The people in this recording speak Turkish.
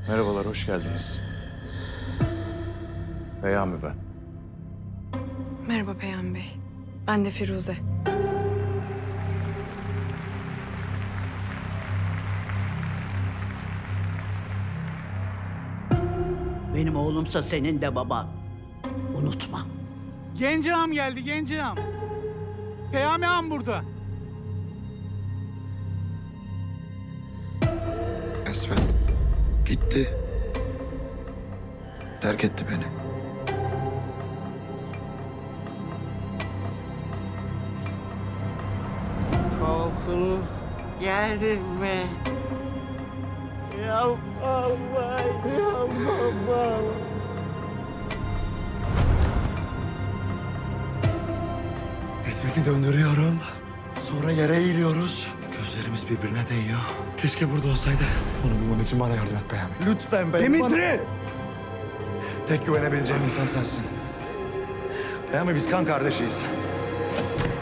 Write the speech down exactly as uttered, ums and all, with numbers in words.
Merhabalar, hoş geldiniz. Peyami ben. Merhaba Peyami Bey. Ben de Firuze. Benim oğlumsa senin de baban. Unutma. Genci ağam geldi, genci ağam. Peyami ağam burada. Esvet gitti. Terk etti beni. Korkunuz geldin mi? Ya baba, ya baba. Esvet'i döndürüyorum. Sonra yere eğiliyoruz. Gözlerimiz birbirine değiyor. Keşke burada olsaydı. Onu bulmam için bana yardım et Peyami. Lütfen Peyami. Dimitri! Tek güvenebileceğim insan sensin. Peyami biz kan kardeşiyiz.